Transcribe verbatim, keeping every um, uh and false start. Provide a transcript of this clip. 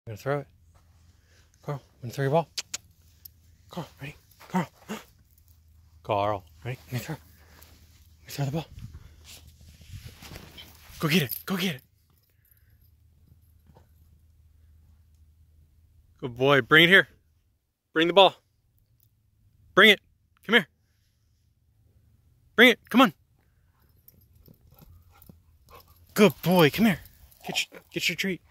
I'm gonna throw it. Carl, I'm gonna throw your ball. Carl, ready? Carl. Carl, ready? I'm gonna throw. I'm gonna throw the ball. Go get it. Go get it. Good boy. Bring it here. Bring the ball. Bring it. Come here. Bring it. Come on. Good boy. Come here. Get your, get your treat.